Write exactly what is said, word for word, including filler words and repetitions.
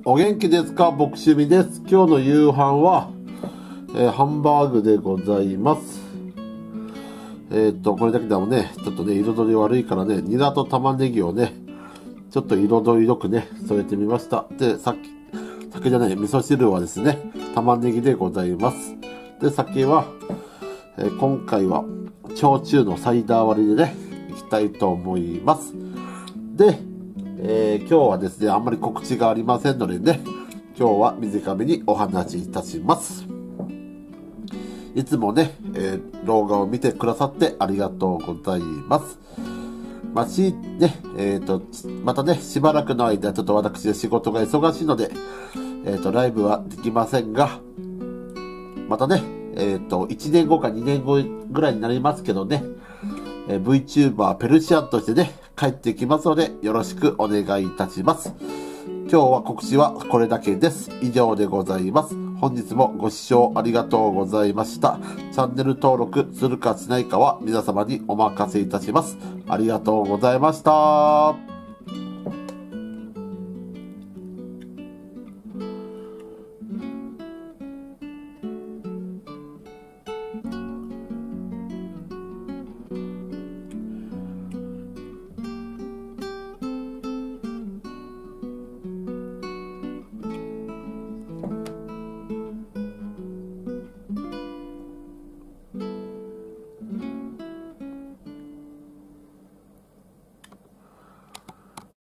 お元気ですか？僕趣味です。今日の夕飯は、えー、ハンバーグでございます。えー、っと、これだけでもね、ちょっとね、彩り悪いからね、ニラと玉ねぎをね、ちょっと彩りよくね、添えてみました。で、さっき、酒じゃない、味噌汁はですね、玉ねぎでございます。で、酒は、えー、今回は、焼酎のサイダー割りでね、いきたいと思います。で、えー、今日はですね、あんまり告知がありませんのでね、今日は短めにお話しいたします。いつもね、えー、動画を見てくださってありがとうございます。まあ、し、ね、えっと、またね、しばらくの間、ちょっと私は仕事が忙しいので、えっと、ライブはできませんが、またね、えっと、いちねんごかにねんごぐらいになりますけどね、えー、VTuber ペルシアンとしてね、帰ってきますので、よろしくお願いいたします。今日は告知はこれだけです。以上でございます。本日もご視聴ありがとうございました。チャンネル登録するかしないかは皆様にお任せいたします。ありがとうございました。